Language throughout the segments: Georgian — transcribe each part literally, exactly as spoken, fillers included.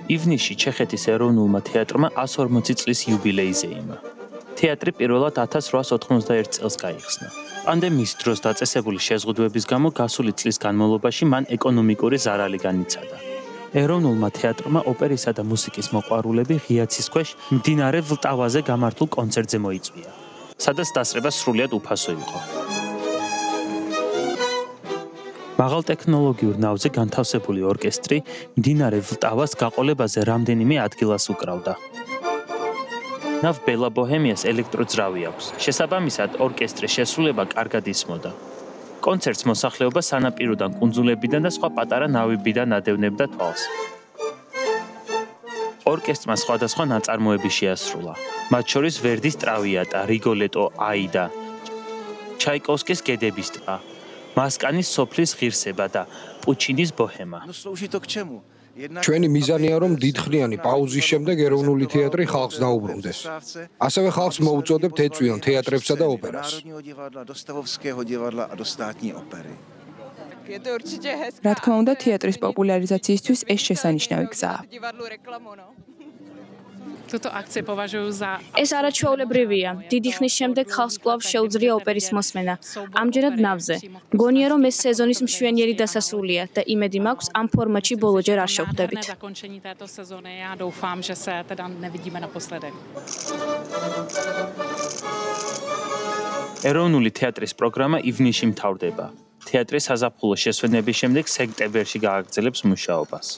ივნისში ჩეხეთის ეროვნულმა თეატრმა ას ორმოცი წლის იუბილეიზე იმა. თეატრი პირველად ათას რვაას ოთხმოცდაერთ წელს გაიხსნა. პანდემიის დროს დაწესებული შეზღუდვების გამო გასული წლის განმავლობაში მან ეკონომიკური ზარალი განიცადა. ეროვნულმა თეატრმა ოპერისა და მუსიკის მოყვარულები ღიაცის ქვეშ მდინარე ვლტავაზე გამართულ კონცერტზე მოიწვია, სადაც დასწრება სრულიად უფასო იყო. მაღალტექნოლოგიურ ნავზე განთავსებული ორკესტრი მდინარე ვლტავას გაყოლებაზე რამდენიმე ადგილას უკრავდა. ნავ ბელა ბოჰემიას ელექტროძრავი აქვს. შესაბამისად, ორკესტრის შესრულება კარგად ისმოდა. კონცერტს მოსახლეობა სანაპიროდან კუნძულებიდან და სხვა პატარა ნავებიდან ადევნებდა თვალს. ორკესტრმა სხვადასხვა ნაწარმოები შეასრულა. მათ შორის ვერდის ტრავიატა, რიგოლეტო, აიდა, ჩაიკოვსკის გედების ტბა, მასკანის სოფლის ღირსება და პუჩინის ბოჰემა. ჩვენი მიზანია, რომ დიდხნიანი პაუზის შემდეგ ეროვნული თეატრი ხალხს დაუბრუნდეს. ასევე ხალხს მოუწოდებთ ეწვიონ თეატრებსა და ოპერას. რა თქმა უნდა, თეატრის პოპულარიზაციისთვის ეს შესანიშნავი გზაა. ეს არაჩვეულებრივია. დიდი ხნის შემდეგ ხალხს კვლავ შეუძლია ოპერის მოსმენა. ამჯერად ნავზე. მგონია, რომ ეს სეზონის მშვენიერი დასასრულია და იმედი მაქვს, ამ ფორმატში ბოლოჯერ არ შევხვდებით. ეროვნული თეატრის პროგრამა ივნისში მთავრდება. თეატრი საზაფხულო შესვენების შემდეგ სექტემბერში გააგრძელებს მუშაობას.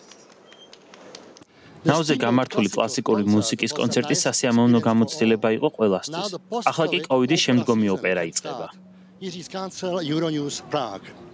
ნავზე გამართული კლასიკური მუსიკის კონცერტი სასიამოვნო გამოცდილება იყო ყველასთვის. ახლა კი კოვიდის შემდგომი ოპერა იწყება.